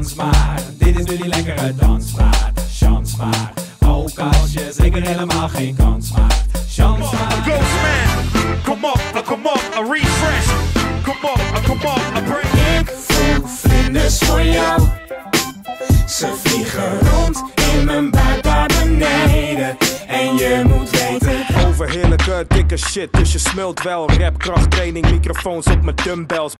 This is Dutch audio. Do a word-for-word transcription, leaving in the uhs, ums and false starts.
Dans maar, dit is nu die lekkere dansmaat. Chance maar, ook als je zeker helemaal geen kans maakt. Chance maar. Ghostman, kom op, kom op, a refresh. Kom op, kom op, a break. Ik voel vlinders voor jou. Ze vliegen rond in mijn buik daar beneden. En je moet weten. Overheerlijke dikke shit, dus je smult wel. Rap, krachttraining, microfoons op mijn dumbbells.